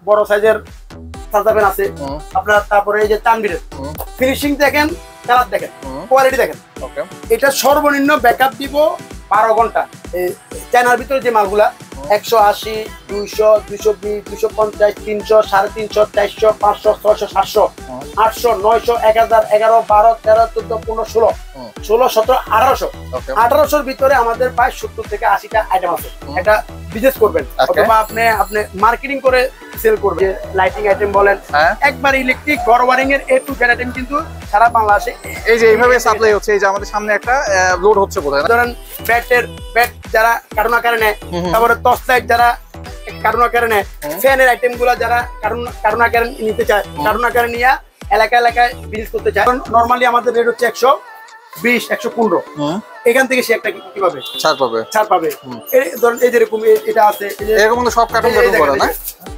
বড় সাইজের charger fan আছে আপনার। তারপরে এই যে তানভীরের ফিনিশিং দেখেন, কালার দেখেন, কোয়ালিটি দেখেন। এটা সর্বনিম্ন ব্যাকআপ দিব 12 ঘন্টা। চায়নার ভিতরে যে মালগুলা 180, 200, 220, 250, 300, 350, 400, 500, 600, 700, 800, 900, 1000, 11, 12, 13, 14, 15, 16, 16, 17, 1800। 1800-র ভিতরে আমাদের প্রায় 70 থেকে 80টা আইটেম আছে। এটা বিজনেস করবেন অথবা আপনি মার্কেটিং করে সেল করবেন। লাইটিং আইটেম বলেন, একবার ইলেকট্রিক ঘর ওয়ারিং এর A to Z আইটেম কিন্তু সারা বাংলাদেশে এই যে এইভাবে সাপ্লাই হচ্ছে। এই যে আমাদের সামনে একটা লোড হচ্ছে বোধহয়, ধরেন ব্যাট যারা কারণ আকারে নেয়, তারপরে টর্চ লাইট যারা কারণ আকারে নেয়, ফ্যানের আইটেম গুলা যারা কারণ আকারে নিতে চায়, কারণ আকারে নিয়ে এলাকা এলাকায় বিজনেস করতে চায়। নরমালি আমাদের রেট হচ্ছে 120, 115। এখান থেকে সে একটা কি পাবে? ছাড় পাবে। ধরেন এই যেরকম এটা আছে, এরকম সব কার্টুন করে না,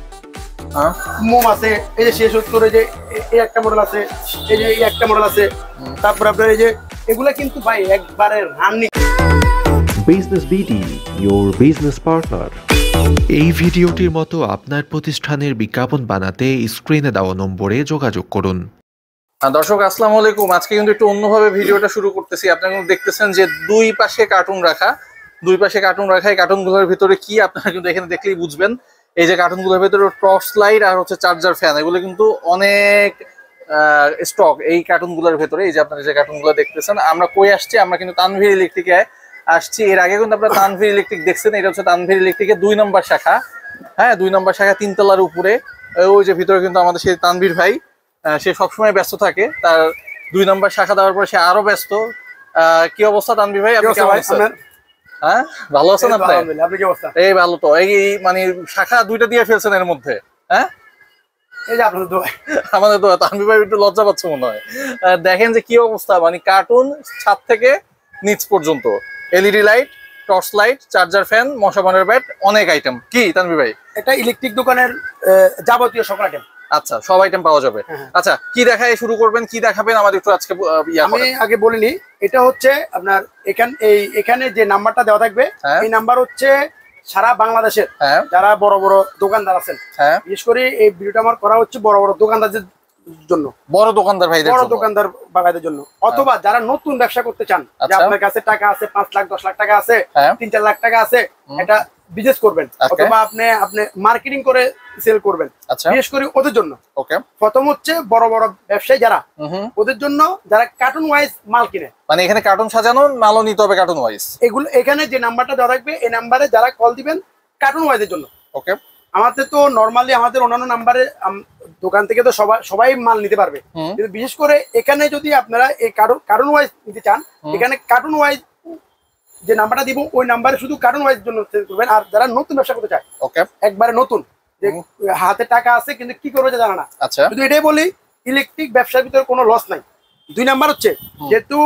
মোম আছে, এই যে 670, যে এই একটা মডেল আছে, এই যে এই একটা মডেল আছে। তারপর আপনার এই যে এগুলা কিন্তু ভাই একবারে running. Business BD, your business partner। এই ভিডিওটির মতো আপনার প্রতিষ্ঠানের বিজ্ঞাপন বানাতে স্ক্রিনে দেওয়া নম্বরে যোগাযোগ করুন। দর্শক আসসালামু আলাইকুম। আজকে কিন্তু একটু অন্যভাবে ভিডিওটা শুরু করতেছি। আপনারা কিন্তু দেখতেছেন যে দুই পাশে কার্টুন রাখা, এই কার্টুনগুলোর ভিতরে কি আপনারা কিন্তু এখানে দেখলেই বুঝবেন। এই যে কার্টুনগুলোর ভিতরে টর্চ লাইট আর হচ্ছে চার্জার ফ্যান, এগুলো কিন্তু অনেক স্টক এই কার্টুনগুলোর ভিতরে। এই যে আপনারা যে কার্টুনগুলো দেখতেছেন, আমরা কই আসছি? আমরা কিন্তু তানভীর ইলেকট্রিকে আসছি। এর আগে কিন্তু আপনারা তানভীর ইলেকট্রিক দেখছেন। এটা হচ্ছে তানভীর ইলেকট্রিকের 2 নম্বর শাখা। হ্যাঁ, 2 নম্বর শাখা, 3 তলার উপরে। ওই যে ভিতরে কিন্তু আমাদের সেই তানভীর ভাই, সে সবসময় ব্যস্ত থাকে। তার 2 নম্বর শাখা দেওয়ার পরে সে আরো ব্যস্ত। কি অবস্থা তানভীর ভাই, আপনি কেমন আছেন? হ্যাঁ, ভালো আছেন আপনি? আপনি কি অবস্থা? এই ভালো তো। এই মানে শাখা 2টা দিয়ে ফেলছেন এর মধ্যে। হ্যাঁ, এই যে আপনাদের দোয়া, আমাদের দোয়া। তানভীর ভাই একটু লজ্জা পাচ্ছে মনে হয়। দেখেন যে কি অবস্থা, মানে কার্টুন ছাদ থেকে নিচ পর্যন্ত, LED light, torch light, charger fan, মশা মারার ব্যাট, অনেক আইটেম। কি তানভীর ভাই, এটা ইলেকট্রিক দোকানের যাবতীয় সকল আইটেম। আচ্ছা, সব আইটেম পাওয়া যাবে। আচ্ছা, কি দেখায় শুরু করবেন, কি দেখাবেন আমাদের একটু আজকে? আমি আগে বলিনি, এটা হচ্ছে আপনার এখানে যে নাম্বারটা দেওয়া থাকবে, এই নাম্বার হচ্ছে সারা বাংলাদেশের যারা বড় বড় দোকানদার আছেন। বিশেষ করে এই ভিডিওটা আমার করা হচ্ছে বড় বড় দোকানদারদের জন্য, বড় দোকানদার ভাইদের জন্য, অথবা যারা নতুন ব্যবসা করতে চান, যে আপনার কাছে টাকা আছে 5 লাখ 10 লাখ টাকা আছে, 3-4 লাখ টাকা আছে, এটা বিজনেস করবেন অথবা আপনি মার্কেটিং করে সেল করবেন, বিশেষ করে ওদের জন্য। প্রথম হচ্ছে বড় বড় ব্যবসায়ী যারা, ওদের জন্য যারা কার্টুন ওয়াইজ মাল কিনে, মানে এখানে কার্টুন সাজানো মালও নিতে হবে কার্টুন ওয়াইজ। এগুলো এখানে যে নাম্বারটা দেওয়া থাকবে, এই নাম্বারে যারা কল দিবেন কার্টুন ওয়াইজের জন্য। আমাদের তো নরমালি আমাদের অন্যান্য নাম্বারে দোকান থেকে তো সবাই মাল নিতে পারবে, কিন্তু বিশেষ করে এখানে যদি আপনারা এই কার্টুন ওয়াইজ নিতে চান, এখানে কার্টুন ওয়াইজ যে নাম্বারটা দিব, ওই নাম্বারে শুধু কার্টুন ওয়াইজ জন্য সেল করবেন। আর যারা নতুন ব্যবসা করতে চায়, একবারে নতুন, যে হাতে টাকা আছে কিন্তু কি করবে জানা না, শুধু এটাই বলি, ইলেকট্রিক ব্যবসার ভিতরে কোনো লস নাই। 2 নাম্বার হচ্ছে, যেহেতু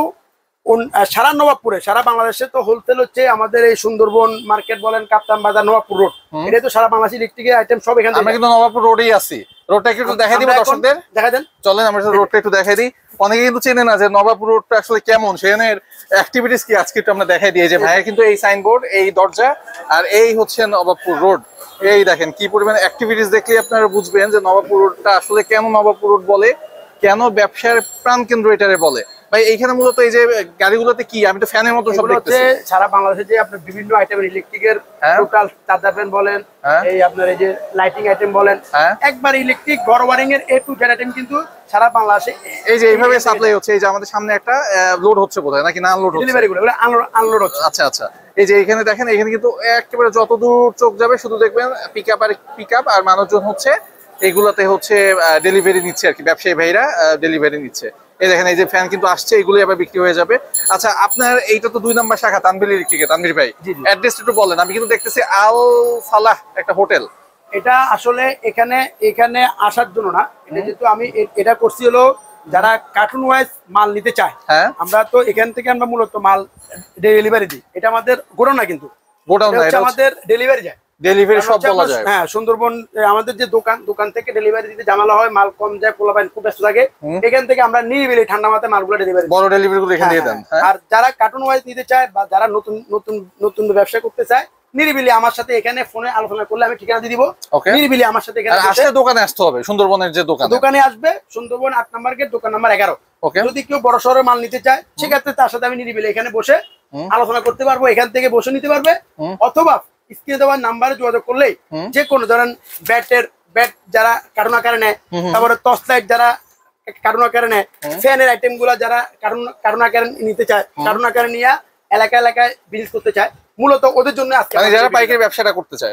সারা নবাবপুরে, সারা বাংলাদেশে তো হোলসেল হচ্ছে আমাদের এই সুন্দরবন মার্কেট বলেন, কাপ্তান বাজার, নবাবপুর রোড, এটা তো সারা বাংলাদেশ ইলেকট্রিকের আইটেম সব এখানে। আমরা কিন্তু নবাবপুর রোডেই আছি। রোডটা একটু দেখাই দিব দর্শকদের, দেখা দেন, চলেন আমরা রোডটা একটু দেখাই দিই। অনেকে কিন্তু চেনে না যে নবাবপুর রোডটা আসলে কেমন, সেখানের অ্যাক্টিভিটিস কি, আজকে একটু আমরা দেখাই দিই। যে ভাইয়ের কিন্তু এই সাইনবোর্ড, এই দরজা, আর এই হচ্ছে নবাবপুর রোড। এই দেখেন কি পরিমাণ অ্যাক্টিভিটিস, দেখলে আপনারা বুঝবেন যে নবাবপুর রোডটা আসলে কেন নবাবপুর রোড বলে, কেন ব্যবসার প্রাণ কেন্দ্র এটারে বলে। ভাই এইখানে মূলত এই যে গাড়িগুলোতে কি, আমি তো ফ্যানের মতো সব দেখতেছি। সারা বাংলাদেশে যে আপনার বিভিন্ন আইটেমের ইলেকট্রিকের টোটাল চার্জার ফ্যান বলেন, এই আপনার এই যে লাইটিং আইটেম বলেন, একবার ইলেকট্রিক ঘর ওয়ারিং এর A to Z আইটেম কিন্তু সারা বাংলাদেশে এই যে এইভাবে সাপ্লাই হচ্ছে। এই যে আমাদের সামনে একটা লোড হচ্ছে বোধহয়, নাকি না আনলোড হচ্ছে? ডেলিভারিগুলো আনলোড হচ্ছে। আচ্ছা আচ্ছা, এই যে এখানে দেখেন, এখানে কিন্তু একেবারে যত দূর চোখ যাবে শুধু দেখবেন পিকআপ আর মানুষজন হচ্ছে এইগুলাতে হচ্ছে ডেলিভারি নিচ্ছে আর কি, ব্যবসায়ী ভাইরা ডেলিভারি নিচ্ছে। এই দেখেন, এই যে ফ্যান কিন্তু আসছে, এগুলোই আবার বিক্রি হয়ে যাবে। আচ্ছা, আপনার এইটা তো 2 নম্বর শাখা তানভীর ইলেকট্রিকে। তানভীর ভাই, অ্যাড্রেসটা একটু বলেন। আমি কিন্তু দেখতেছি আল সালাহ একটা হোটেল। এটা আসলে এখানে আসার জন্য না, এটা যেহেতু আমি এটা করছি হলো যারা কার্টুন ওয়াইজ মাল নিতে চায়, আমরা তো এখান থেকে আমরা মূলত মাল ডেলিভারি দিই। এটা আমাদের গোডাউন না, কিন্তু গোডাউন না, এটা আমাদের ডেলিভারি যায়। ডেলিভারি সব বলা যায়। হ্যাঁ, সুন্দরবন আমাদের যে দোকান থেকে ডেলিভারি দিতে ঝামেলা হয়, মাল কম যায়, পোলাপাইন খুব ব্যস্ত থাকে, এখান থেকে আমরা নিরিবিলি ঠান্ডা মাথায় মালগুলো ডেলিভারি, বড় ডেলিভারি গুলো এখানে দিয়ে দেন। আর যারা কার্টুন ওয়াইজ নিতে চায় বা যারা নতুন ব্যবসা করতে চায়, নিরিবিলি আমার সাথে এখানে ফোনে আলোচনা করলে আমি ঠিকানা দিয়ে দিব। ওকে, নিরিবিলি আমার সাথে এখানে আসলে দোকানে আসতে হবে, সুন্দরবনের যে দোকানে আসবে, সুন্দরবন 8 নম্বর গেট, দোকান নাম্বার 11। ওকে, যদি কেউ বড় শহরের মাল নিতে চায় সেক্ষেত্রে তার সাথে আমি নিরিবিলি এখানে বসে আলোচনা করতে পারবো, এখান থেকে বসে নিতে পারবে। অথবা স্ক্রিনে দেওয়ার নাম্বারে যোগাযোগ করলেই যে কোনো ধরেন ব্যাট যারা কার্টুন আকারে নেয়, তারপরে টর্চ লাইট যারা কার্টুন আকারে নেয়, ফ্যানের আইটেম গুলা যারা কার্টুন আকারে নিতে চায়, কার্টুন আকারে নিয়ে এলাকায় বিজনেস করতে চায়, মূলত ওদের জন্য আজকে যারা পাইকারি ব্যবসাটা করতে চায়,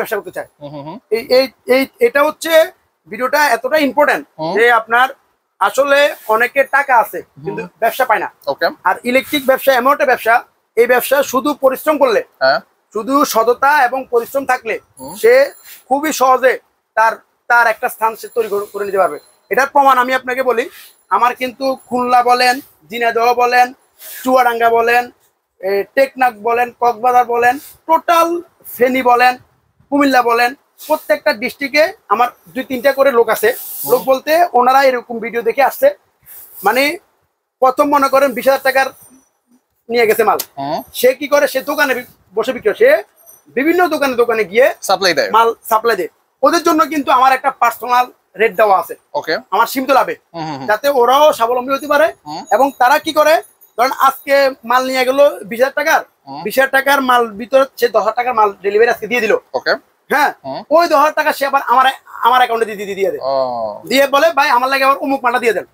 এটা হচ্ছে ভিডিওটা এতটা ইম্পর্টেন্ট যে আপনার আসলে অনেকের টাকা আছে কিন্তু ব্যবসা পায় না। আর ইলেকট্রিক ব্যবসা এমন একটা ব্যবসা, এই ব্যবসা শুধু পরিশ্রম করলে, শুধু সততা এবং পরিশ্রম থাকলে সে খুবই সহজে তার একটা স্থান সে তৈরি করে নিতে পারবে। এটার প্রমাণ আমি আপনাকে বলি, আমার কিন্তু খুলনা বলেন, ঝিনাইদহ বলেন, চুয়াডাঙ্গা বলেন, টেকনাফ বলেন, কক্সবাজার বলেন, টোটাল ফেনী বলেন, কুমিল্লা বলেন, প্রত্যেকটা ডিস্ট্রিক্টে আমার 2-3টা করে লোক আছে। লোক বলতে ওনারা এরকম ভিডিও দেখে আসছে, মানে প্রথম মনে করেন 20,000 টাকার নিয়ে গেছে মাল, সে কি করে, সে দোকানে বসে বিক্রি, সে বিভিন্ন দোকানে গিয়ে মাল সাপ্লাই দেয়। ওদের জন্য কিন্তু আমার একটা পার্সোনাল রেট দেওয়া আছে, আমার সীমিত লাভে, যাতে ওরাও স্বাবলম্বী হতে পারে। এবং তারা কি করে, ধরেন আজকে মাল নিয়ে গেল 20,000 টাকার, 20,000 টাকার মাল ভিতরে সে 10,000 টাকার মাল ডেলিভারি আজকে দিয়ে দিল। হ্যাঁ, ওই 10,000 টাকা সে আবার আমার অ্যাকাউন্টে দিয়ে দেয়, দিয়ে বলে ভাই আমার লাগে আবার অমুক মালটা দিয়ে দেন।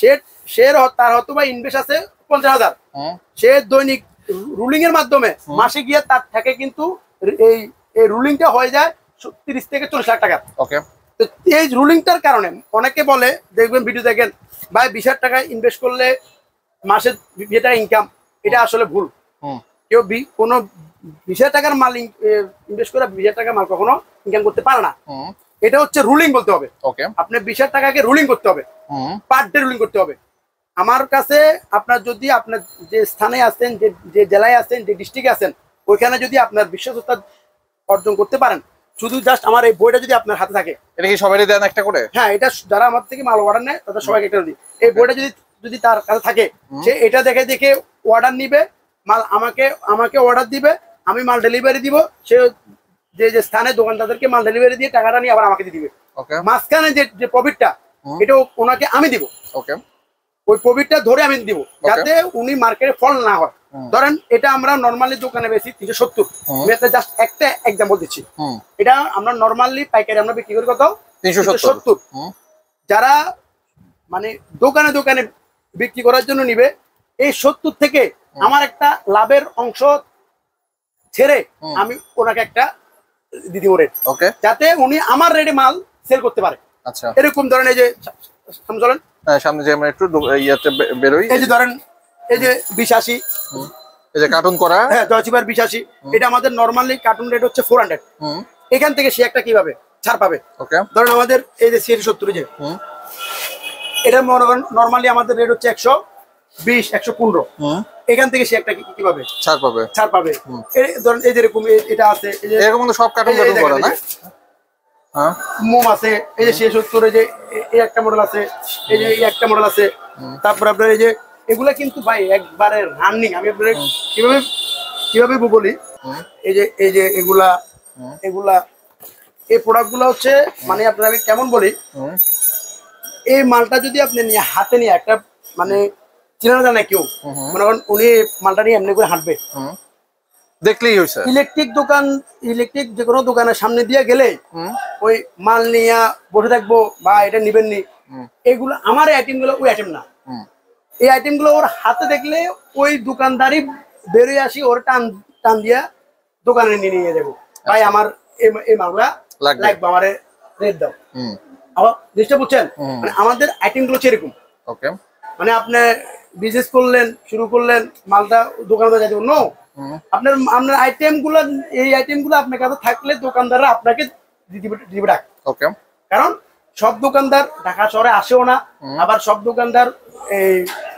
সে তার হয়তো বা ইনভেস্ট আছে 50,000, সে দৈনিক রুলিং এর মাধ্যমে মাসে গিয়ে তার থেকে কিন্তু এই রুলিংটা হয়ে যায় 30 থেকে 40 লাখ টাকা। তো এই রুলিংটার কারণে অনেকে বলে, দেখবেন ভিডিও দেখেন, ভাই 20,000 টাকা ইনভেস্ট করলে মাসে 20,000 টাকা ইনকাম, এটা আসলে ভুল। কেউ কোনো 20,000 টাকার মাল ইনভেস্ট করে 20,000 টাকার মাল কখনো ইনকাম করতে পারে না। এটা হচ্ছে রুলিং বলতে হবে। আপনি 20,000 টাকাকে রুলিং করতে হবে, পার ডে রুলিং করতে হবে। আমার কাছে আপনার যদি আপনার যে স্থানে আছেন, যে জেলায় আছেন, যে ডিস্ট্রিক্টে আছেন, ওইখানে যদি আপনার বিশ্বস্ততা অর্জন করতে পারেন, শুধু জাস্ট আমার এই বইটা যদি আপনার হাতে থাকে, এটা কি সবাই দেন একটা করে? হ্যাঁ, এটা যারা আমার থেকে মাল অর্ডার নেয় তাদের সবাইকে একটা দিই। এই বইটা যদি তার কাছে থাকে, সে এটা দেখে অর্ডার নিবে, মাল আমাকে অর্ডার দিবে, আমি মাল ডেলিভারি দিব, সে যে স্থানে দোকানদারদেরকে মাল ডেলিভারি দিয়ে টাকাটা নিয়ে আবার আমাকে দিয়ে দিবে। মাঝখানে যে প্রফিটটা, এটা ওনাকে আমি দিব, ওই প্রফিটটা ধরে আমি দিব, যাতে উনি মার্কেটে ফল না হয়। ধরেন এটা আমরা নর্মালি দোকানে বেশি 370, আমি একটা জাস্ট একটা এক্সাম্পল দিচ্ছি। এটা আমরা নর্মালি পাইকারি আমরা বিক্রি করি কত? 370। যারা মানে দোকানে বিক্রি করার জন্য নিবে, এই 70 থেকে আমার একটা লাভের অংশ ছেড়ে আমি ওনাকে একটা দিদি রেট, যাতে উনি আমার রেটে মাল সেল করতে পারে। এরকম ধরেন, এই যে চলেন সামনে যে আমরা একটু ইয়াতে বেরোই, এই যে ধরেন এই যে 2080, এই যে কার্টুন করা, হ্যাঁ জয়চিবার 2080, এটা আমাদের নরমালি কার্টুন রেট হচ্ছে 400। এখান থেকে সে একটা কিভাবে ছাড় পাবে? ধরেন আমাদের এই যে 70, যে এটা নরমালি আমাদের রেট হচ্ছে 120, 115, এখান থেকে সে একটা কিভাবে ছাড় পাবে? ধরেন এই যে এরকম এটা আছে, এরকম সব কার্টুন করা না, মোম আছে, এই যে 70, এই যে এই একটা মডেল আছে, এই যে এই একটা মডেল আছে। তারপর আপনার এই যে এগুলা কিন্তু ভাই একবারে রানিং। আমি আপনার কিভাবে বলি, এই যে এগুলা এই প্রোডাক্ট গুলা হচ্ছে, মানে আপনার আমি কেমন বলি, এই মালটা যদি আপনি নিয়ে হাতে নিয়ে একটা মানে চেনা জানে কেউ, মনে করেন উনি মালটা নিয়ে এমনি করে হাঁটবে, দেখলেই হইছে। ইলেকট্রিক যে কোনো দোকানের সামনে দিয়ে গেলে ওই মাল নিয়ে বসে থাকবো বা এটা নিবেন নি, এগুলো আমার আইটেম গুলো ওই আইটেম না। এই আইটেম গুলো ওর হাতে দেখলে ওই দোকানদারি বেরিয়ে আসি, ওর টান দিয়া দোকানে নিয়ে যাবো, ভাই আমার এই মালগুলা লাগবে, আমার রেট দাও। আবার জিনিসটা বুঝছেন, মানে আমাদের আইটেম গুলো সেরকম। মানে আপনি বিজনেস শুরু করলেন, মালটা দোকানদার যাই নো, আপনার আইটেম গুলো, এই আইটেম গুলো আপনার কাছে থাকলে দোকানদাররা আপনাকে দিবে ডাক। কারণ সব দোকানদার ঢাকা শহরে আসেও না, আবার সব দোকানদার এই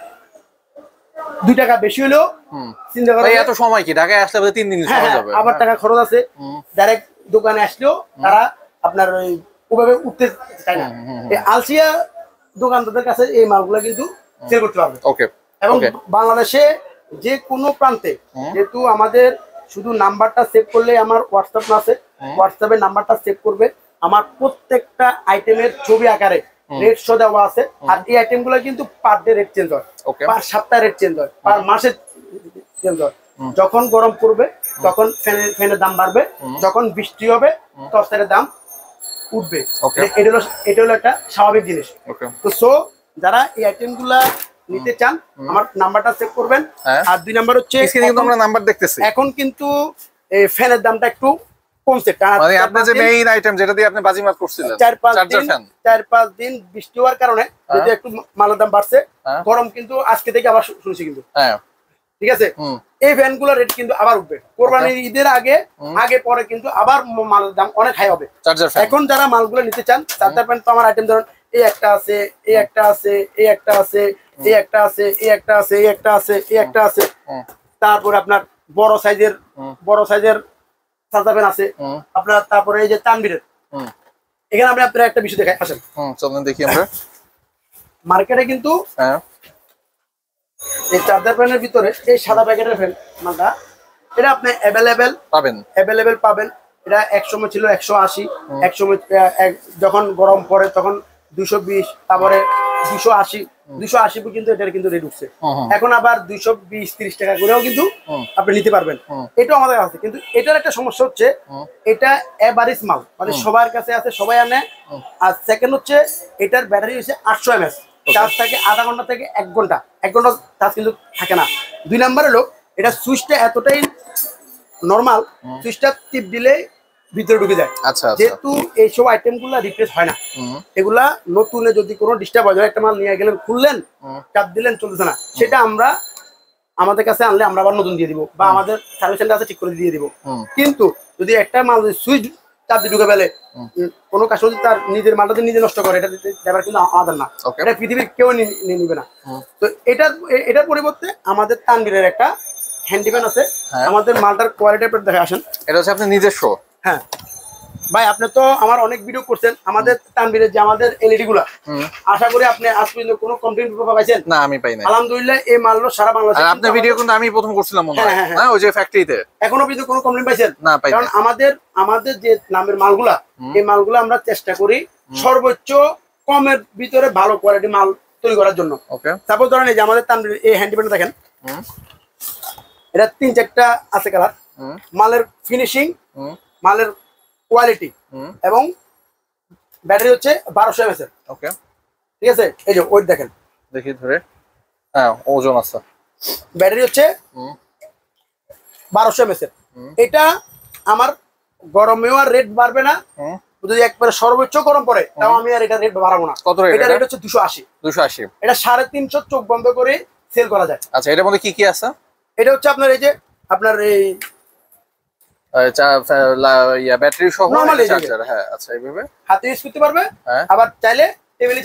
2 টাকা বেশি হলেও চিন্তা করে, এত সময় কি ঢাকায় আসলে 3 দিন সময় যাবে, আবার টাকা খরচ আছে। ডাইরেক্ট দোকানে আসলেও তারা আপনার ওইভাবে উঠতে চায় না। এই আলসিয়া দোকানদারদের কাছে এই মালগুলো কিন্তু সেল করতে পারবে। এবং বাংলাদেশে যে কোনো প্রান্তে, যেহেতু আমাদের শুধু নাম্বারটা সেভ করলে আমার হোয়াটসঅ্যাপ না আছে, হোয়াটসঅ্যাপে নাম্বারটা সেভ করবে, আমার প্রত্যেকটা আইটেমের ছবি আকারে রেট শো দেওয়া আছে। আর এই আইটেমগুলো কিন্তু পার ডে রেট চেঞ্জ হয়, পার সপ্তাহে রেট চেঞ্জ হয়, পার মাসে চেঞ্জ হয়। যখন গরম পড়বে তখন ফ্যানের দাম বাড়বে, যখন বৃষ্টি হবে তরকারির দাম উঠবে। এটা হলো একটা স্বাভাবিক জিনিস। তো সো যারা এই আইটেমগুলা নিতে চান আমার নাম্বারটা চেক করবেন। আর 2 নাম্বার হচ্ছে আমরা নাম্বার দেখতেছি, এখন কিন্তু এই ফ্যানের দামটা একটু কমছে, মানে আপনার যে মেইন আইটেম যেটা দিয়ে আপনি বাজিমাত করছিলেন 4-5 দিন বৃষ্টি হওয়ার কারণে যদি একটু মালের দাম বাড়ছে, গরম কিন্তু আজকে থেকে আবার শুনছি কিন্তু, ঠিক আছে। এই ফ্যানগুলোর রেট কিন্তু আবার উঠবে কোরবানির ঈদের আগে পরে, কিন্তু আবার মালের দাম অনেক হাই হবে। এখন যারা মালগুলো নিতে চান, চার্জার ফ্যান তো আমার আইটেম ধরুন এই একটা আছে, এই একটা আছে, এই একটা আছে, এই একটা আছে, এই একটা আছে, এই একটা আছে, এই একটা আছে, তারপরে আপনার বড় সাইজের চার্জার ফ্যান আছে আপনার। তারপরে এই যে তানবীরের, এখানে আমরা আপনার একটা বিষয় দেখাই, আসেন চলেন দেখি আমরা। মার্কেটে কিন্তু এই চার্জার ফ্যানের ভিতরে এই সাদা প্যাকেটের ফ্যান মালটা, এটা আপনি অ্যাভেলেবেল পাবেন। এটা এক সময় ছিল 180, এক সময় যখন গরম পড়ে তখন 220, তারপরে 280 কিন্তু এটার কিন্তু রেট উঠছে। এখন আবার 220-30 টাকা করেও কিন্তু আপনি নিতে পারবেন, এটাও আমাদের আছে। কিন্তু এটার একটা সমস্যা হচ্ছে এটা এভারেজ মাল, মানে সবার কাছে আছে, সবাই আনে। আর সেকেন্ড হচ্ছে এটার ব্যাটারি হচ্ছে 800 mAh, চার্জ থাকে আধা ঘন্টা থেকে 1 ঘন্টা চার্জ কিন্তু থাকে না। 2 নাম্বার হলো এটা সুইচটা এতটাই নরমাল, সুইচটা টিপ দিলে ভিতরে ঢুকে যায়। যেহেতু এইসব আইটেম গুলা রিপ্লেস হয় না, এগুলা নতুনে যদি কোনো ডিস্টার্ব হয়, একটা মাল নিয়ে গেলেন, খুললেন, চাপ দিলেন, চলতেছে না, সেটা আমাদের কাছে আনলে আমরা আবার নতুন দিয়ে দিব, বা আমাদের সার্ভিস সেন্টার আছে ঠিক করে দিয়ে দিব। কিন্তু যদি একটা মাল সুইচ চাপ দিয়ে ঢুকে ফেলে, কোনো কাস্টমার যদি তার নিজের মালটা নিজে নষ্ট করে, এটা ব্যাপার কিন্তু আমাদের না, এটা পৃথিবীর কেউ নিবে না। তো এটার পরিবর্তে আমাদের তানবীরের একটা হ্যান্ডিম্যান আছে, আমাদের মালটার কোয়ালিটি আপনার দেখে আসেন। এটা হচ্ছে আপনার নিজস্ব? হ্যাঁ ভাই, আপনি তো আমার অনেক ভিডিও করছেন আমাদের তানবীরের, যে আমাদের এলইডি গুলা, আশা করি আপনি আজ পর্যন্ত কোনো কমপ্লেইন পাইছেন? না, আমি পাই না আলহামদুলিল্লাহ। এই মালগুলো সারা বাংলাদেশে, আর আপনার ভিডিও কিন্তু আমি প্রথম করছিলাম মনে হয়, হ্যাঁ ওই যে ফ্যাক্টরিতে। এখনো পর্যন্ত কোনো কমপ্লেইন পাইছেন? না, পাই না। কারণ আমাদের যে নামের মালগুলা, এই মালগুলো আমরা চেষ্টা করি সর্বোচ্চ কমের ভিতরে ভালো কোয়ালিটি মাল তৈরি করার জন্য। তারপর ধরেন এই যে আমাদের তানবীর এই হ্যান্ডিম্যানটা দেখেন, এটা 3-4টা আছে কালার। মালের ফিনিশিং, মালের কোয়ালিটি এবং ব্যাটারি হচ্ছে 1200 mAh। ঠিক আছে, এই যে ওয়েট দেখেন, দেখি ধরে, হ্যাঁ ওজন আছে। ব্যাটারি হচ্ছে 1200 mAh। এটা আমার গরমেও আর রেট বাড়বে না, যদি একবারে সর্বোচ্চ গরম পড়ে তাও আমি আর এটা রেট বাড়াবো না। কত রেট? এটা রেট হচ্ছে 280। এটা 350 চোখ বন্ধ করে সেল করা যায়। আচ্ছা, এটার মধ্যে কি কি আছে? এটা হচ্ছে আপনার এই যে আপনার এই ব্যাটারি সহ চার্জার। হ্যাঁ, আচ্ছা, এইভাবে হাতে ইউজ করতে পারবে, আবার চাইলে টেবিলে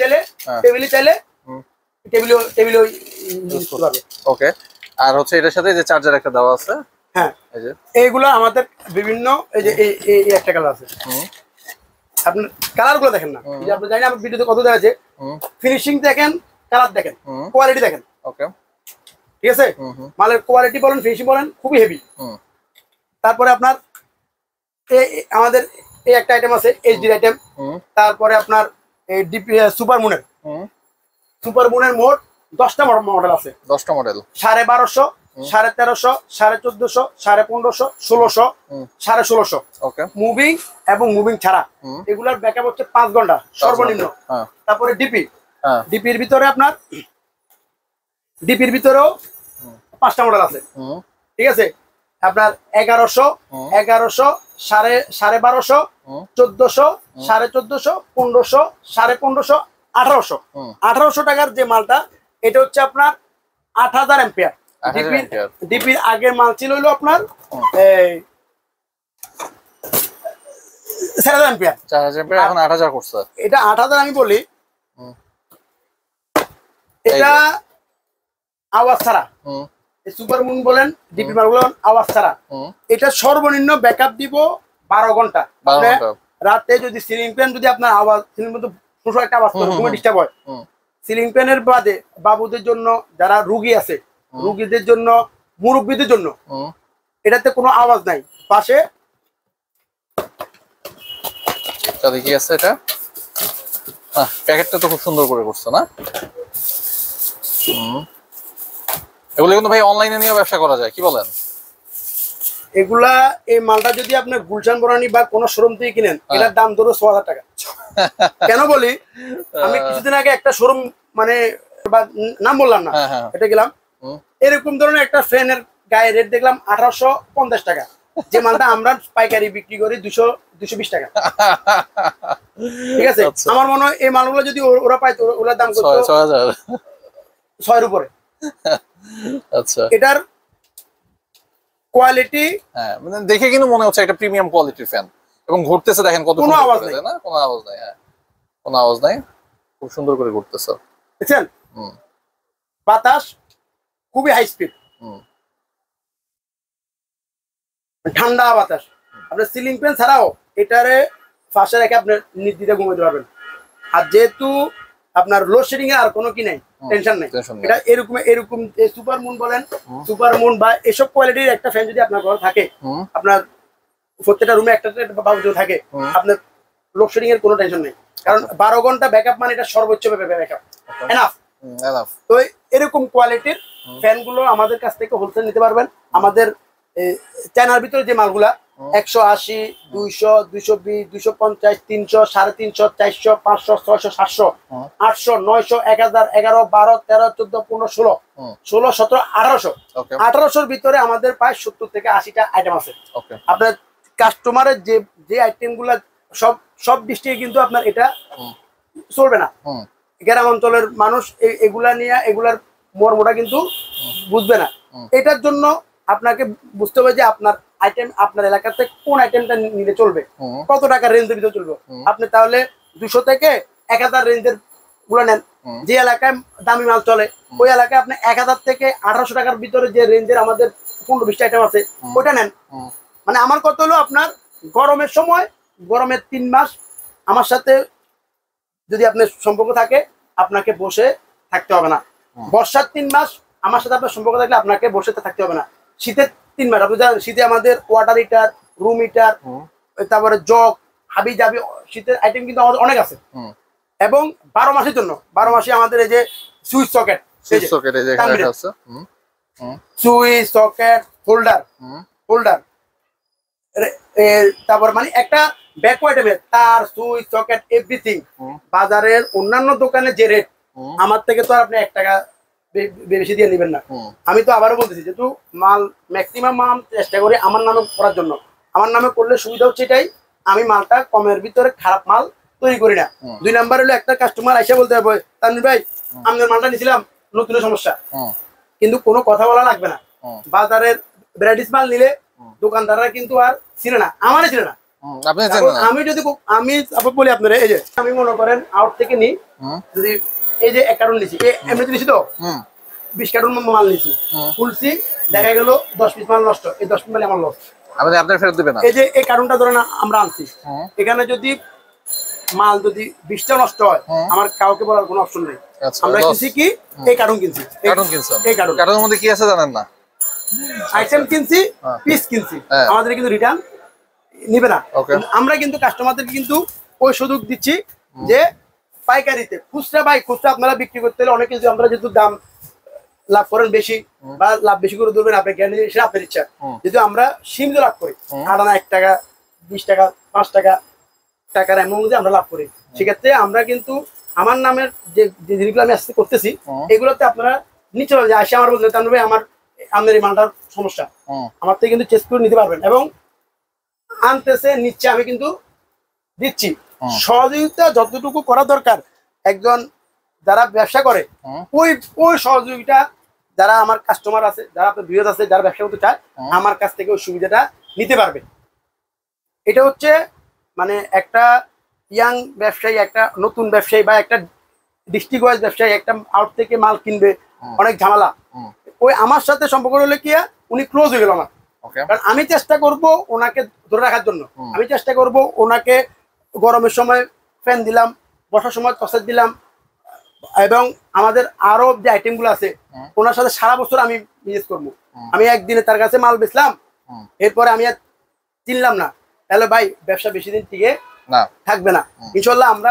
ইউজ করতে পারবে। ওকে। আর হচ্ছে এটার সাথে যে চার্জার একটা দেওয়া আছে। হ্যাঁ, এই যে এইগুলো আমাদের বিভিন্ন, এই যে এই একটা কালার আছে, আপনার কালার গুলো দেখেন না, এই যে আপনি জানেন আমার ভিডিওতে কত দেওয়া আছে, ফিনিশিং দেখেন, কালার দেখেন, কোয়ালিটি দেখেন। ওকে, ঠিক আছে। মালের কোয়ালিটি বলেন, ফিনিশিং বলেন, খুবই হেভি। তারপরে আপনার আমাদের এই একটা আইটেম আছে এইচডি আইটেম। তারপরে আপনার এই ডিপি সুপার মুনের মোট 10টা মডেল আছে। 10টা মডেল, 1250, 1350, 1450, 1550, 1600, 1650। ওকে, মুভিং এবং মুভিং ছাড়া এগুলার ব্যাকআপ হচ্ছে 5 ঘন্টা সর্বনিম্ন। তারপরে ডিপির ভিতরে আপনার ডিপির ভিতরেও 5টা মডেল আছে। ঠিক আছে, আপনার 1100, 1250, 1400, 1450, 1500, 1550, 1800। 1800 টাকার যে মালটা, এটা হচ্ছে আপনার 8000 অ্যাম্পিয়ার। ডিপির আগের মাল ছিল হলো আপনার 4000 অ্যাম্পিয়ার। 4000 অ্যাম্পিয়ার, এখন 8000 করছে। এটা 8000 আমি বলি, এটা আওয়াজ ছাড়া। সুপার মুন বলেন, ডিপি মাল বলেন, আওয়াজ ছাড়া। এটা সর্বনিম্ন ব্যাকআপ দিব 12 ঘন্টা। রাতে যদি সিলিং ফ্যান, যদি আপনার আওয়াজ সিলিং মধ্যে প্রচুর একটা আওয়াজ করে, ঘুমে ডিস্টার্ব হয়, সিলিং ফ্যানের বাদে বাবুদের জন্য, যারা রুগী আছে, রুগীদের জন্য, মুরব্বীদের জন্য এটাতে কোনো আওয়াজ নাই। পাশে দেখি আছে এটা, প্যাকেটটা তো খুব সুন্দর করে করছো না। এগুলো কিন্তু ভাই অনলাইনে নিয়ে ব্যবসা করা যায়, কি বলেন? এগুলা এই মালটা যদি আপনি গুলশান বনানী বা কোনো শোরুম থেকে কিনেন, এটার দাম ধরো ৬,০০০ টাকা। কেন বলি, আমি কিছুদিন আগে একটা শোরুম মানে নাম বললাম না, এটা গেলাম, এরকম ধরনের একটা ফ্যানের গায়ে রেট দেখলাম ১৮৫০ টাকা, যে মালটা আমরা পাইকারি বিক্রি করি ২২০ টাকা। ঠিক আছে, আমার মনে হয় এই মালগুলো যদি ওরা পাইতো, ওগুলোর দাম করতো ৬,০০০ উপরে। আচ্ছা, এটার কোয়ালিটি মানে দেখে কিন্তু মনে হচ্ছে একটা প্রিমিয়াম কোয়ালিটির ফ্যান, এবং ঘুরতেছে দেখেন কত কোনো আওয়াজ নেই না, কোনো আওয়াজ নাই। কোনো আওয়াজ নাই, খুব সুন্দর করে ঘুরতেছে, বুঝছেন? বাতাস খুবই হাই স্পিড, ঠান্ডা বাতাস। আপনার সিলিং ফ্যান ছাড়াও এটারে পাশে রেখে আপনি নির্দ্বিধায় ঘুমাতে পারবেন। আর যেহেতু আপনার লোডশেডিং এর আর কোনো কি নাই, টেনশন নাই। এটা এরকম সুপার মুন বলেন, সুপার মুন বা এসব কোয়ালিটির একটা ফ্যান যদি আপনার ঘরে থাকে, আপনার প্রত্যেকটা রুমে একটা বাবু থাকে, আপনার লোডশেডিং এর কোনো টেনশন নেই। কারণ ১২ ঘন্টা ব্যাকআপ মানে এটা সর্বোচ্চ ব্যাকআপ, এনাফ। তো এরকম কোয়ালিটির ফ্যান গুলো আমাদের কাছ থেকে হোলসেল নিতে পারবেন। আমাদের চায়নার ভিতরে যে মালগুলা ১৮০, ২০০, ২২০, ২৫০, ৩০০, ৩৫০, ৪০০, ৫০০, ৬০০, ৭০০, ৮০০, ৯০০, ১০০০, ১১, ১২, ১৩, ১৪, ১৫, ১৬, ১৬, ১৭, ১৮০০। ১৮০০-র ভিতরে আমাদের প্রায় ৭০ থেকে ৮০টা আইটেম আছে। আপনার কাস্টমারের যে আইটেম গুলা সব ডিস্ট্রিক্টে কিন্তু আপনার এটা চলবে না। গ্রাম অঞ্চলের মানুষ এগুলা নিয়ে এগুলার মর্মটা কিন্তু বুঝবে না। এটার জন্য আপনাকে বুঝতে হবে যে আপনার আইটেম আপনার এলাকাতে কোন আইটেমটা নিলে চলবে, কত টাকার রেঞ্জের ভিতরে চলবে। আপনি তাহলে ২০০ থেকে ১০০০ রেঞ্জের গুলো নেন। যে এলাকায় দামি মাল চলে ওই এলাকায় আপনি ১০০০ থেকে ১৮০০ টাকার ভিতরে যে রেঞ্জের আমাদের ১৫-২০টা আইটেম আছে ওইটা নেন। মানে আমার কথা হলো, আপনার গরমের সময়, গরমের ৩ মাস আমার সাথে যদি আপনার সম্পর্ক থাকে, আপনাকে বসে থাকতে হবে না। বর্ষার 3 মাস আমার সাথে আপনার সম্পর্ক থাকলে আপনাকে বসে থাকতে হবে না। শীতের 3 মাস, আপনি জানেন শীতে আমাদের ওয়াটার হিটার, রুম হিটার, তারপরে জগ, হাবি জাবি, শীতের আইটেম কিন্তু আমাদের অনেক আছে। এবং 12 মাসের জন্য 12 মাসে আমাদের এই যে switch socket, switch socket, holder, তারপর মানে একটা ব্যাকওয়ার্ড তার, সুইচ সকেট, এভরিথিং। বাজারের অন্যান্য দোকানে যে রেট, আমার থেকে তো আর আপনি 1 টাকা বেশি দিয়ে নেবেন না। আমি তো আবারও বলতেছি, যেহেতু মাল ম্যাক্সিমাম মাল চেষ্টা করি আমার নামে করার জন্য। আমার নামে করলে সুবিধা হচ্ছে এটাই, আমি মালটা কমের ভিতরে খারাপ মাল তৈরি করি না। 2 নাম্বার হলো, একটা কাস্টমার এসে বলতে হবে, তানভীর ভাই আপনার মালটা নিয়েছিলাম, নতুন সমস্যা, কিন্তু কোনো কথা বলা লাগবে না। বাজারের ভ্যারাইটিস মাল নিলে দোকানদাররা কিন্তু আর ছিল না, আমারই ছিল না। আমি যদি আমি বলি আপনারা, এই যে আমি মনে করেন আউট থেকে নিই, যদি এই যে 1 কার্টন নিচ্ছি, এমনিতে নিচ্ছি তো 20 কার্টন মাল নিচ্ছি, খুলছি, দেখা গেল 10 পিস মাল নষ্ট, এই 10 পিস মাল আমার লস। আপনার ফেরত দিবেন না। এই যে এই কার্টনটা ধরেন আমরা আনছি, এখানে যদি মাল যদি 20টা নষ্ট হয়, আমার কাউকে বলার কোনো অপশন নেই। আমরা কিনছি কি, এই কার্টন কিনছি, এই কার্টনের মধ্যে কি আছে জানেন না, আইটেম কিনছি, পিস কিনছি, আমাদের কিন্তু রিটার্ন নিবে না। আমরা কিন্তু কাস্টমারদেরকে কিন্তু ওই সুযোগ দিচ্ছি যে পাইকারিতে, খুচরা খুচরা আপনারা বিক্রি করতে হলে অনেক কিছু, আমরা যেহেতু দাম লাভ করেন বেশি বা লাভ বেশি করে ধরবেন আপনি, জ্ঞানী সেটা আপনার ইচ্ছা। যেহেতু আমরা সীমিত লাভ করি, আনা 1 টাকা, 20 টাকা, 5 টাকার এমন মধ্যে আমরা লাভ করি, সেক্ষেত্রে আমরা কিন্তু আমার নামের যে জিনিসগুলো আমি আজকে করতেছি, এগুলোতে আপনারা নিচে আসে আমার বলতে, তার ভাই আমার আপনার এই মালটার সমস্যা, আমার থেকে কিন্তু চেক করে নিতে পারবেন। এবং আনতেছে, নিচ্ছে, আমি কিন্তু দিচ্ছি। সহযোগিতা যতটুকু করা দরকার একজন যারা ব্যবসা করে, ওই সহযোগিতা যারা আমার কাস্টমার আছে, যারা আপনার ভিউয়ার্স আছে, যারা ব্যবসা করতে চায়, আমার কাছ থেকে ওই সুবিধাটা নিতে পারবে। এটা হচ্ছে মানে একটা ইয়াং ব্যবসায়ী, একটা নতুন ব্যবসায়ী বা একটা ডিস্ট্রিক্ট ওয়াইজ ব্যবসায়ী একটা আউট থেকে মাল কিনবে, অনেক ঝামেলা। ওই আমার সাথে সম্পর্ক হলে কি, উনি ক্লোজ হয়ে গেল আমার। কারণ আমি চেষ্টা করব ওনাকে ধরে রাখার জন্য, আমি চেষ্টা করব ওনাকে গরমের সময় ফ্যান দিলাম, বর্ষার সময় টসেট দিলাম, এবং আমাদের আরো যে আইটেম গুলো আছে ওনার সাথে সারা বছর আমি বিজনেস করবো। আমি একদিনে তার কাছে মাল বেচলাম, এরপরে আমি আর চিনলাম না, তাহলে ভাই ব্যবসা বেশি দিন টিকে না থাকবে না। ইনশাল্লাহ আমরা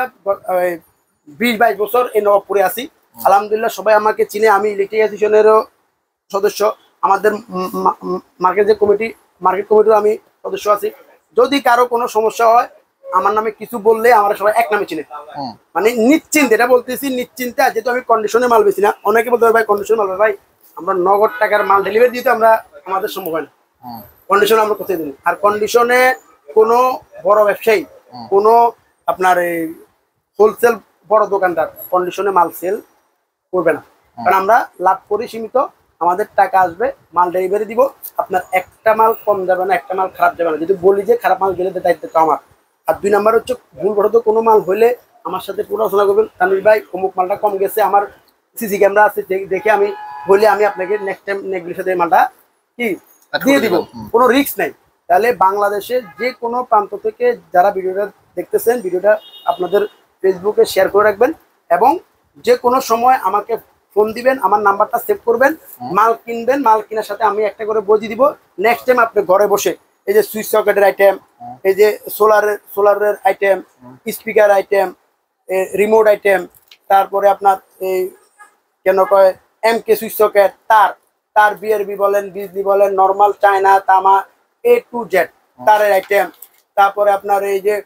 20-22 বছর এই নবাবপুরে আছি, আলহামদুলিল্লাহ সবাই আমাকে চিনে। আমি ইলেকট্রিক অ্যাসোসিয়েশনেরও সদস্য, আমাদের মার্কেট কমিটির আমি সদস্য আছি। যদি কারো কোনো সমস্যা হয় আমার নামে কিছু বললে আমরা সবাই এক নামে চিনে, মানে নিশ্চিন্তে, এটা বলতেছি নিশ্চিন্তে। যেহেতু আমি কন্ডিশনে মাল বেশি না, অনেকে বলতে ভাই কন্ডিশনে মাল, ভাই আমরা নগদ টাকার মাল ডেলিভারি দিতে আমাদের সম্ভব হয় না, কন্ডিশনে আমরা কোথায় দিই। আর কন্ডিশনে কোনো বড় ব্যবসায়ী, কোনো আপনার এই হোলসেল বড় দোকানদার কন্ডিশনে মাল সেল করবে না, কারণ আমরা লাভ করি সীমিত, আমাদের টাকা আসবে, মাল ডেলিভারি দিব, আপনার একটা মাল কম যাবে না, একটা মাল খারাপ যাবে না। যদি বলি যে খারাপ মাল গেলে দায়িত্ব তো আমার। আর 2 নাম্বার হচ্ছে ভুলবশত কোনো মাল হলে আমার সাথে পুরো আলোচনা করবেন, তানভীর ভাই অমুক মালটা কম গেছে, আমার সিসি ক্যামেরা আছে, দেখে আমি বলে আমি আপনাকে নেক্সট টাইম নেকগুলির সাথে মালটা কি দিয়ে দিব, কোনো রিস্ক নাই। তাহলে বাংলাদেশের যে কোনো প্রান্ত থেকে যারা ভিডিওটা দেখতেছেন, ভিডিওটা আপনাদের ফেসবুকে শেয়ার করে রাখবেন এবং যে কোনো সময় আমাকে ফোন দিবেন, আমার নাম্বারটা সেভ করবেন, মাল কিনবেন, মাল কেনার সাথে আমি একটা করে বই দিব। নেক্সট টাইম আপনি ঘরে বসে এই যে সুইচ সকেটের আইটেম, এই যে সোলারের item, speaker item, remote item, তারপরে আপনার এই কেন কয় MK সুইচ সকেট, তার বিআরবি বলেন, বিজলি বলেন, নর্মাল চায়না তামা A to Z তারের আইটেম, তারপরে আপনার এই যে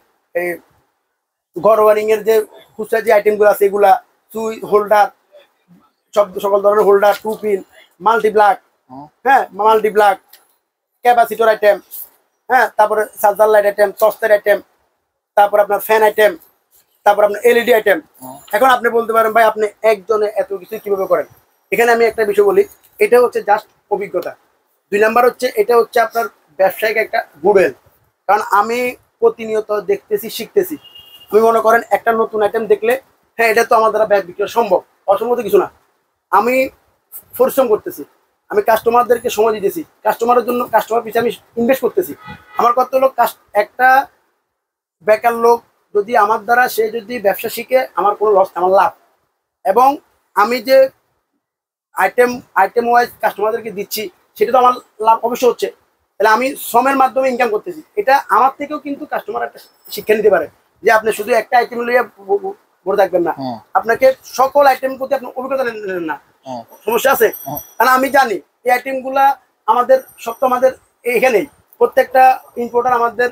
ঘর ওয়ারিং এর যে খুচরা যে আইটেমগুলো আছে এগুলা, সুইচ হোল্ডার, সকল ধরনের হোল্ডার, 2 পিন, মাল্টিপ্লাগ, হ্যাঁ মাল্টিপ্লাগ, ক্যাপাসিটর আইটেম, হ্যাঁ তারপরে চার্জার লাইট আইটেম, টর্চের আইটেম, তারপর আপনার ফ্যান আইটেম, তারপর আপনার LED আইটেম। এখন আপনি বলতে পারেন ভাই আপনি একজনে এত কিছু কিভাবে করেন? এখানে আমি একটা বিষয় বলি, এটা হচ্ছে জাস্ট অভিজ্ঞতা। 2 নাম্বার হচ্ছে এটা হচ্ছে আপনার ব্যবসায়িক একটা গুডউইল, কারণ আমি প্রতিনিয়ত দেখতেছি, শিখতেছি। আমি মনে করেন একটা নতুন আইটেম দেখলে হ্যাঁ এটা তো আমার দ্বারা ব্যাগ বিক্রি সম্ভব, অসম্ভব তো কিছু না। আমি পরিশ্রম করতেছি, আমি কাস্টমারদেরকে সময় দিতেছি, কাস্টমারের জন্য কাস্টমার পিছিয়ে আমি ইনভেস্ট করতেছি। আমার কত লোক একটা বেকার লোক যদি আমার দ্বারা সে যদি ব্যবসা শিখে, আমার কোনো লস, আমার লাভ। এবং আমি যে আইটেম ওয়াইজ কাস্টমারদেরকে দিচ্ছি সেটা তো আমার লাভ অবশ্যই হচ্ছে। তাহলে আমি শ্রমের মাধ্যমে ইনকাম করতেছি, এটা আমার থেকেও কিন্তু কাস্টমার একটা শিক্ষা নিতে পারে যে আপনি শুধু একটা আইটেম লইয়া বলে থাকবেন না, আপনাকে সকল আইটেম প্রতি আপনার অভিজ্ঞতা নেন না, সমস্যা আছে। কারণ আমি জানি এই আইটেম গুলা আমাদের সব তো আমাদের এখানেই, প্রত্যেকটা ইম্পোর্টার আমাদের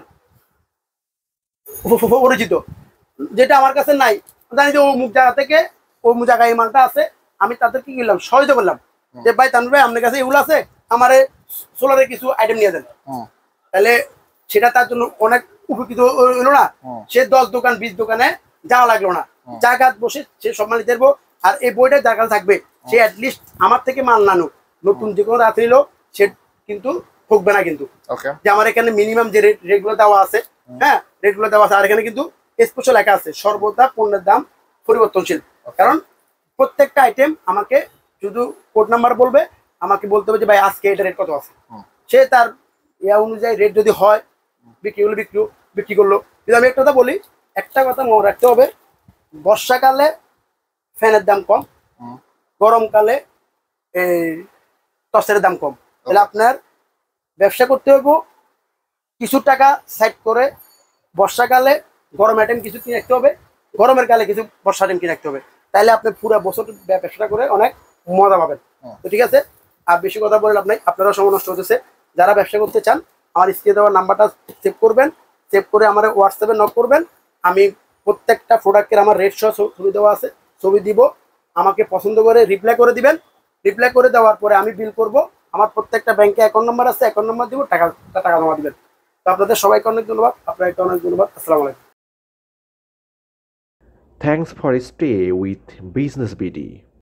পরিচিত, যেটা আমার কাছে নাই, জানি যে অমুক জায়গা থেকে অমুক জায়গায় এই মালটা আছে, আমি তাদেরকে কি করলাম, সহযোগিতা করলাম যে ভাই তানভীর ভাই আপনার কাছে এগুলো আছে, আমার সোলারের কিছু আইটেম নিয়ে দেন। তাহলে সেটা তার জন্য অনেক উপকৃত হলো না, সে 10 দোকান 20 দোকানে যাওয়া লাগলো না, জায়গা বসে সে সব মাল নিতে পারবো। আর এই বইটা যার কাছে থাকবে সে অ্যাটলিস্ট আমার থেকে মাল নানুক, নতুন যে কোনো রাত্রি নিল সে কিন্তু ঠকবে না। কিন্তু যে আমার এখানে মিনিমাম যে রেটগুলো দেওয়া আছে, হ্যাঁ রেটগুলো দেওয়া আছে, আর এখানে কিন্তু স্পেশাল লেখা আছে সর্বদা পণ্যের দাম পরিবর্তনশীল। কারণ প্রত্যেকটা আইটেম আমাকে শুধু কোড নাম্বার বলবে, আমাকে বলতে হবে যে ভাই আজকে এটা রেট কত আছে, সে তার ইয়া অনুযায়ী রেট যদি হয় বিক্রি করলো। যদি আমি একটা কথা বলি, একটা কথা মনে রাখতে হবে, বর্ষাকালে ফ্যানের দাম কম, গরমকালে এই টর্চের দাম কম। তাহলে আপনার ব্যবসা করতে হবে কিছু টাকা সাইড করে, বর্ষাকালে গরম আইটেম কিছু কিনে রাখতে হবে, গরমের কালে কিছু বর্ষা আইটেম কিনে রাখতে হবে। তাহলে আপনি পুরো বছর ব্যবসাটা করে অনেক মজা পাবেন। তো ঠিক আছে, আর বেশি কথা বলে লাভ নাই, আপনারাও সময় নষ্ট হতেছে। যারা ব্যবসা করতে চান আমার স্ক্রিনে দেওয়ার নাম্বারটা সেভ করবেন, সেভ করে আমার হোয়াটসঅ্যাপে নক করবেন। আমি প্রত্যেকটা প্রোডাক্টের আমার রেট সহ ছবি দেওয়া আছে, ছবি দিব, আমাকে পছন্দ করে রিপ্লাই করে দিবেন। রিপ্লাই করে দেওয়ার পরে আমি বিল করব। আমার প্রত্যেকটা ব্যাংকে অ্যাকাউন্ট নাম্বার আছে, অ্যাকাউন্ট নাম্বার দিব, টাকা জমা দিবেন। তো আপনাদের সবাইকে অনেক ধন্যবাদ, আপনাকে অনেক ধন্যবাদ। আসসালামু আলাইকুম। Thanks for stay with Business BD.